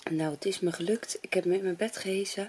Nou, het is me gelukt. Ik heb hem in mijn bed gehesen.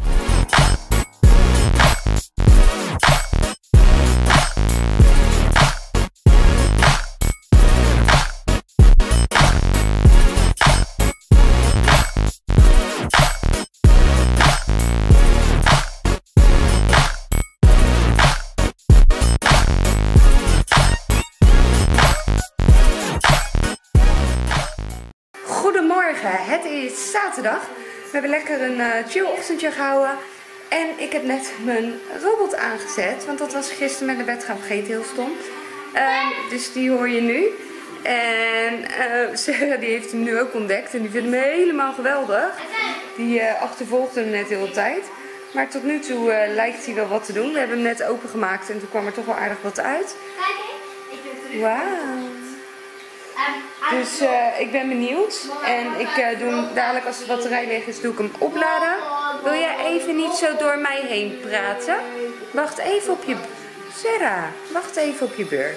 Goedemorgen, het is zaterdag. We hebben lekker een chill ochtendje gehouden. En ik heb net mijn robot aangezet, want dat was gisteren met naar bed gaan vergeten, heel stom. Dus die hoor je nu. En Sarah die heeft hem nu ook ontdekt en die vindt hem helemaal geweldig. Die achtervolgde hem net heel de tijd. Maar tot nu toe lijkt hij wel wat te doen. We hebben hem net opengemaakt en toen kwam er toch wel aardig wat uit. Wauw. Dus ik ben benieuwd en ik doe hem dadelijk als de batterij leeg is, doe ik hem opladen. Wil jij even niet zo door mij heen praten? Wacht even op je... Sarah, wacht even op je beurt.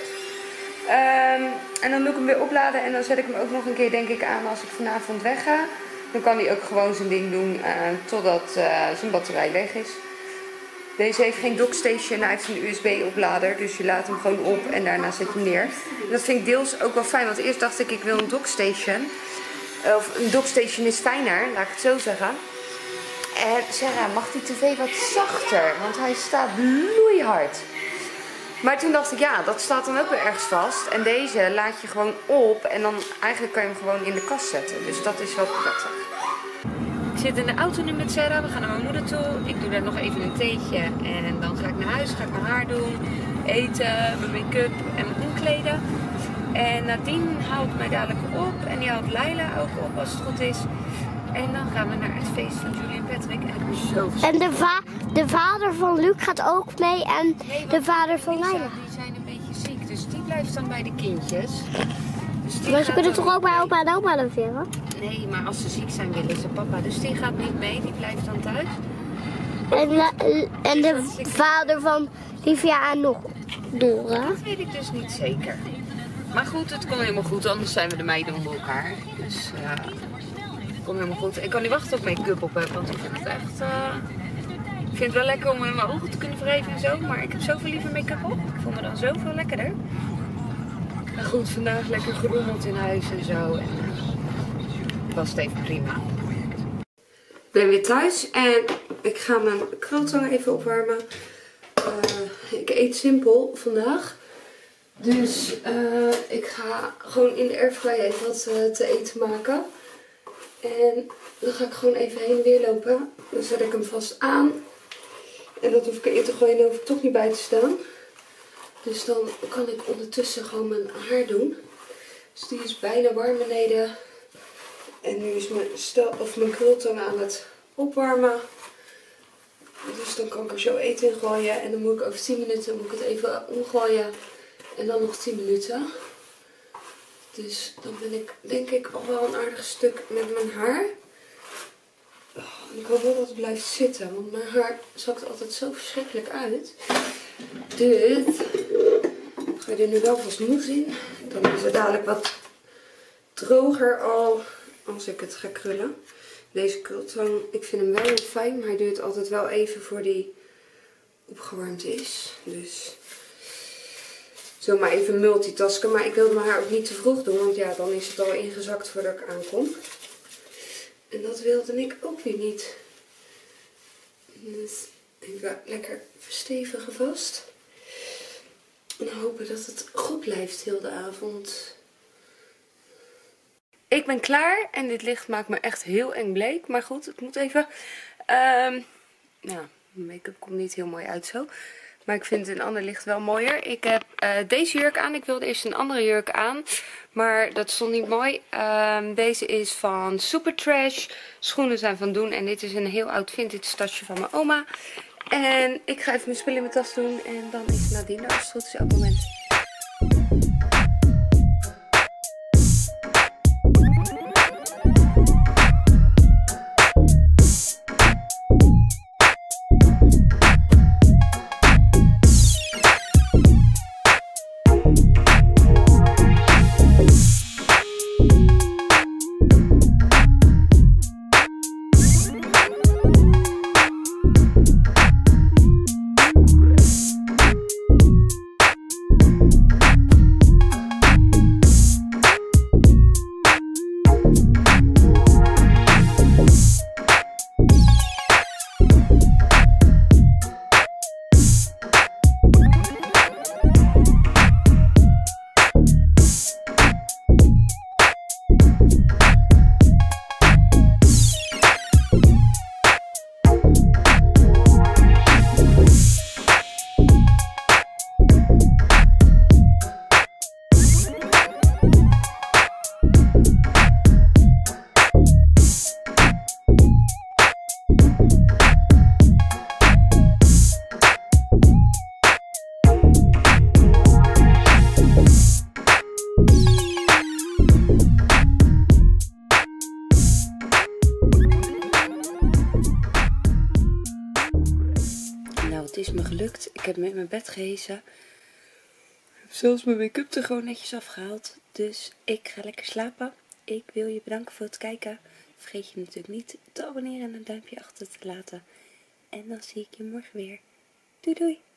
En dan doe ik hem weer opladen en dan zet ik hem ook nog een keer denk ik aan als ik vanavond wegga. Dan kan hij ook gewoon zijn ding doen totdat zijn batterij leeg is. Deze heeft geen dockstation, hij heeft een USB-oplader, dus je laat hem gewoon op en daarna zet je hem neer. En dat vind ik deels ook wel fijn, want eerst dacht ik wil een dockstation. Of een dockstation is fijner, laat ik het zo zeggen. En Sarah, mag die tv wat zachter, want hij staat bloeihard. Maar toen dacht ik, ja, dat staat dan ook weer ergens vast. En deze laat je gewoon op en dan eigenlijk kan je hem gewoon in de kast zetten. Dus dat is wel prettig. Ik zit in de auto nu met Sarah, we gaan naar mijn moeder toe. Ik doe daar nog even een theetje en dan ga ik naar huis, ga ik mijn haar doen, eten, mijn make-up en mijn omkleden. En nadien haalt mij dadelijk op en die haalt Laila ook op als het goed is. En dan gaan we naar het feest van Julie en Patrick en ik ben zo En de vader van Luc gaat ook mee en de vader van Laila. Die zijn een beetje ziek, dus die blijft dan bij de kindjes. Dus maar ze kunnen toch ook bij opa en oma logeren? Nee, maar als ze ziek zijn willen ze papa. Dus die gaat niet mee, die blijft dan thuis. En de vader van Livia en nog Dora? Dat weet ik dus niet zeker. Maar goed, het komt helemaal goed, anders zijn we de meiden onder elkaar. Dus het komt helemaal goed. Ik kan niet wachten tot ik make-up op heb, want ik vind het echt... Ik vind het wel lekker om mijn ogen te kunnen wrijven en zo, maar ik heb zoveel liever make-up op. Ik vond me dan zoveel lekkerder. Maar goed, vandaag lekker gerommeld in huis en zo. En was het even prima. Ik ben weer thuis en ik ga mijn krultang even opwarmen. Ik eet simpel vandaag. Dus ik ga gewoon in de airfryer even wat te eten maken. En dan ga ik gewoon even heen en weer lopen. Dan zet ik hem vast aan. En dat hoef ik erin te gooien en dan hoef ik toch niet bij te staan. Dus dan kan ik ondertussen gewoon mijn haar doen. Dus die is bijna warm beneden. En nu is mijn krultang aan het opwarmen. Dus dan kan ik er zo eten in gooien. En dan moet ik over 10 minuten moet ik het even omgooien. En dan nog 10 minuten. Dus dan ben ik denk ik al wel een aardig stuk met mijn haar. En ik hoop wel dat het blijft zitten. Want mijn haar zakt altijd zo verschrikkelijk uit. Dus ga je er nu wel vast moes in. Dan is het dadelijk wat droger al als ik het ga krullen. Deze krultang, ik vind hem wel heel fijn. Maar hij duurt altijd wel even voor die opgewarmd is. Dus zomaar even multitasken. Maar ik wilde mijn haar ook niet te vroeg doen. Want ja, dan is het al ingezakt voordat ik aankom. En dat wilde ik ook weer niet. Dus ik ga lekker verstevigen vast. En hopen dat het goed blijft heel de avond. Ik ben klaar en dit licht maakt me echt heel eng bleek. Maar goed, ik moet even... mijn make-up komt niet heel mooi uit zo. Maar ik vind een ander licht wel mooier. Ik heb deze jurk aan. Ik wilde eerst een andere jurk aan. Maar dat stond niet mooi. Deze is van Super Trash. Schoenen zijn van Doen. En dit is een heel oud vintage tasje van mijn oma. En ik ga even mijn spullen in mijn tas doen. En dan is Nadine als het goed is op het moment. is me gelukt. Ik heb me in mijn bed gehezen. Ik heb zelfs mijn make-up er gewoon netjes afgehaald. Dus ik ga lekker slapen. Ik wil je bedanken voor het kijken. Vergeet je natuurlijk niet te abonneren en een duimpje achter te laten. En dan zie ik je morgen weer. Doei doei!